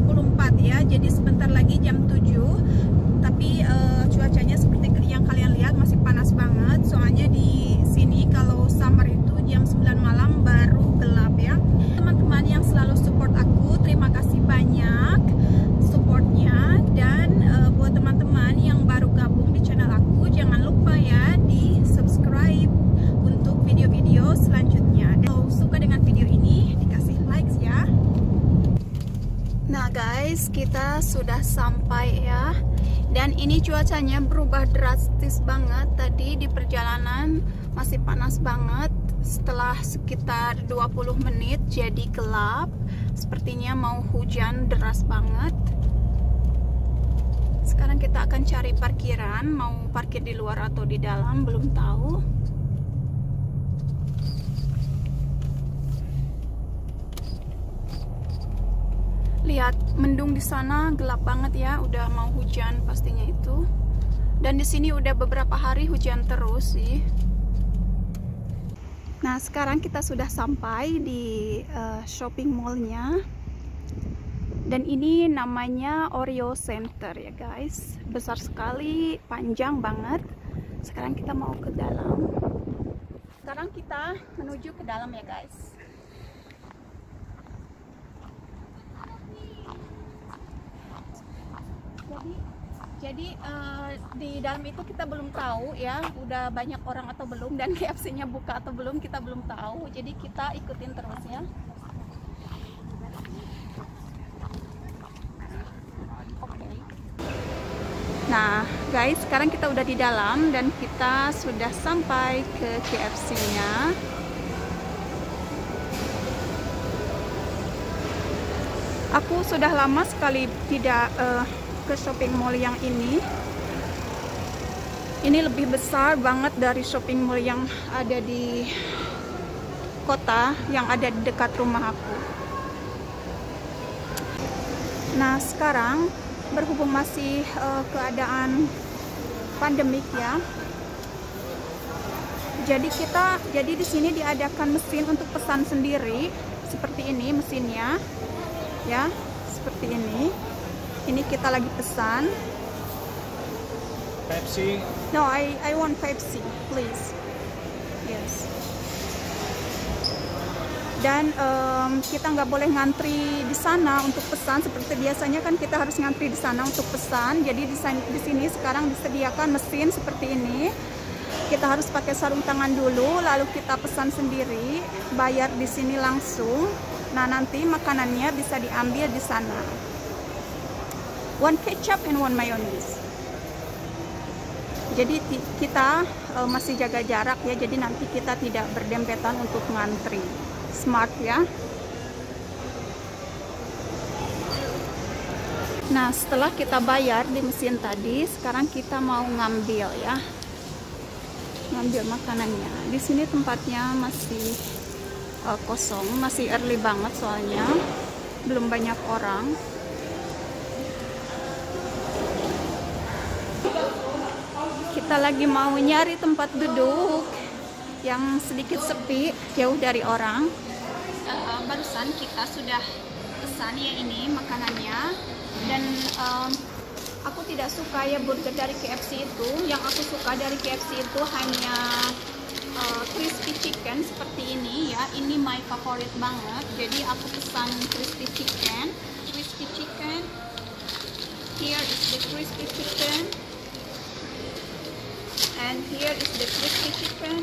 24 ya, jadi sebentar lagi jam 7. Tapi cuacanya seperti yang kalian lihat masih panas banget. Soalnya di sini kalau summer itu jam 9 malam baru gelap ya. Teman-teman yang selalu support aku, terima kasih banyak supportnya. Dan buat teman-teman yang baru gabung di channel aku, jangan lupa ya di subscribe untuk video-video selanjutnya. Dan kalau suka dengan video ini, dikasih likes ya. Nah guys, kita sudah sampai ya. Dan ini cuacanya berubah drastis banget. Tadi di perjalanan masih panas banget. Setelah sekitar 20 menit jadi gelap. Sepertinya mau hujan deras banget. Sekarang kita akan cari parkiran. Mau parkir di luar atau di dalam, belum tahu. Lihat mendung di sana, gelap banget ya, udah mau hujan pastinya itu. Dan di sini udah beberapa hari hujan terus sih. Nah, sekarang kita sudah sampai di shopping mallnya. Dan ini namanya Oreo Center ya guys. Besar sekali, panjang banget. Sekarang kita mau ke dalam. Sekarang kita menuju ke dalam ya guys. Jadi di dalam itu kita belum tahu ya udah banyak orang atau belum, dan KFC-nya buka atau belum kita belum tahu. Jadi kita ikutin terus ya. Oke. Nah guys, sekarang kita udah di dalam dan kita sudah sampai ke KFC-nya. Aku sudah lama sekali tidak ke shopping mall yang ini. Ini lebih besar banget dari shopping mall yang ada di kota, yang ada di dekat rumah aku. Nah sekarang berhubung masih keadaan pandemik ya, jadi di sini diadakan mesin untuk pesan sendiri seperti ini mesinnya ya, seperti ini. Ini kita lagi pesan. Pepsi. No, I want Pepsi, please. Yes. Dan kita nggak boleh ngantri di sana untuk pesan seperti biasanya kan kita harus ngantri di sana untuk pesan. Jadi di sini sekarang disediakan mesin seperti ini. Kita harus pakai sarung tangan dulu, lalu kita pesan sendiri, bayar di sini langsung. Nah nanti makanannya bisa diambil di sana. One ketchup and one mayonnaise. Jadi kita masih jaga jarak ya, jadi nanti kita tidak berdempetan untuk ngantri. Smart ya. Nah setelah kita bayar di mesin tadi, sekarang kita mau ngambil ya, ngambil makanannya. Di sini tempatnya masih kosong, masih early banget soalnya belum banyak orang. Kita lagi mau nyari tempat duduk yang sedikit sepi, jauh dari orang. Barusan kita sudah pesan ya ini makanannya. Dan aku tidak suka ya burger dari KFC itu. Yang aku suka dari KFC itu hanya crispy chicken seperti ini ya. Ini my favorit banget. Jadi aku pesan crispy chicken. Crispy chicken. Here is the crispy chicken. And here is the crispy chicken.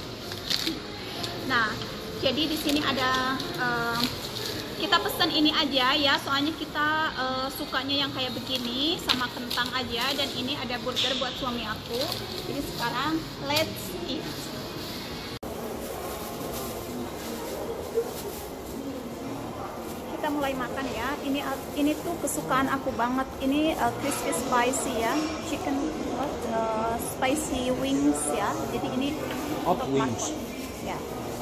Nah, jadi di sini ada kita pesan ini aja ya, soalnya kita sukanya yang kayak begini sama kentang aja. Dan ini ada burger buat suami aku. Jadi sekarang let's eat. Kita mulai makan ya. Ini tuh kesukaan aku banget. Ini crispy spicy ya, chicken spicy wings ya. Jadi ini Hot wings ya.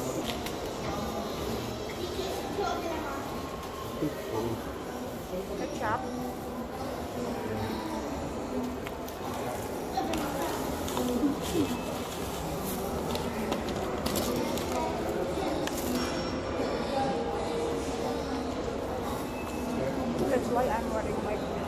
Kecap. why I'm wearing my coat.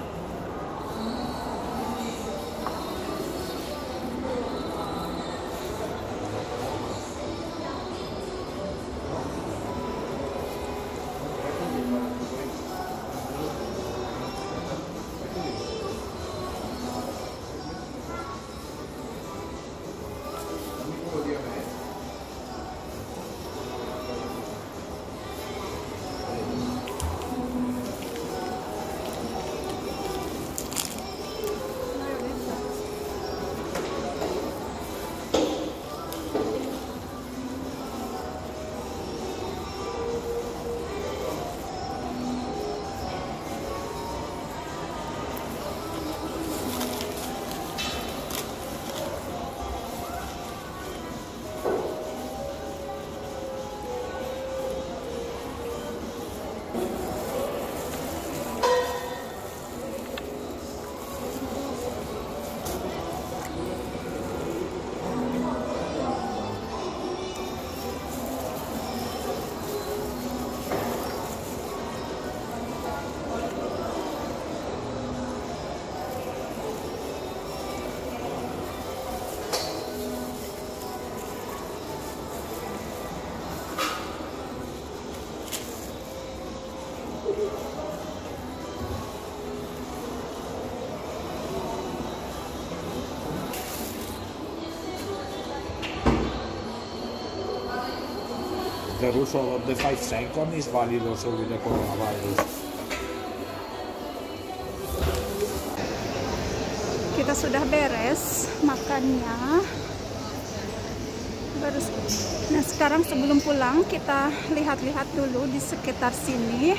The rules of the 5 seconds is valid also with the coronavirus. Kita sudah beres makannya. Nah sekarang sebelum pulang kita lihat-lihat dulu di sekitar sini.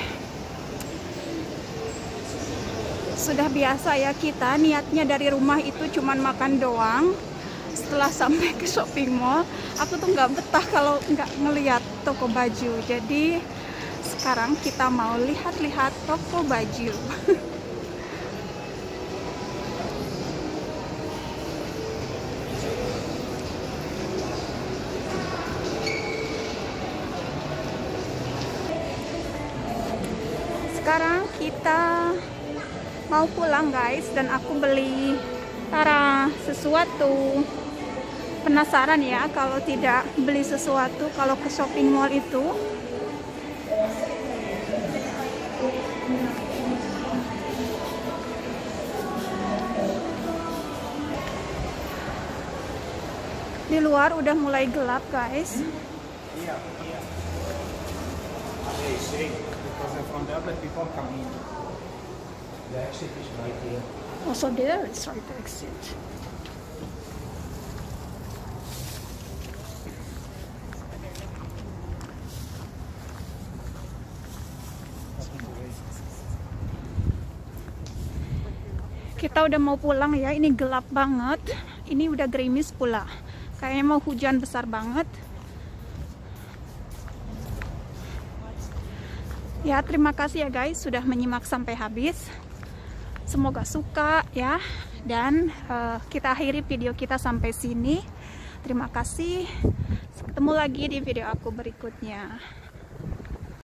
Sudah biasa ya kita niatnya dari rumah itu cuman makan doang. Setelah sampai ke shopping mall, aku tuh nggak betah kalau nggak ngeliat toko baju. Jadi sekarang kita mau lihat-lihat toko baju. Sekarang kita mau pulang guys, dan aku beli sesuatu. Penasaran ya kalau tidak beli sesuatu kalau ke shopping mall itu. Di luar udah mulai gelap guys. Iya. Because from the other people come in. The exit is right here. Also there is right to exit. Kita udah mau pulang ya, ini gelap banget. Ini udah gerimis pula. Kayaknya mau hujan besar banget. Ya, terima kasih ya guys sudah menyimak sampai habis. Semoga suka ya. Dan kita akhiri video kita sampai sini. Terima kasih. Ketemu lagi di video aku berikutnya.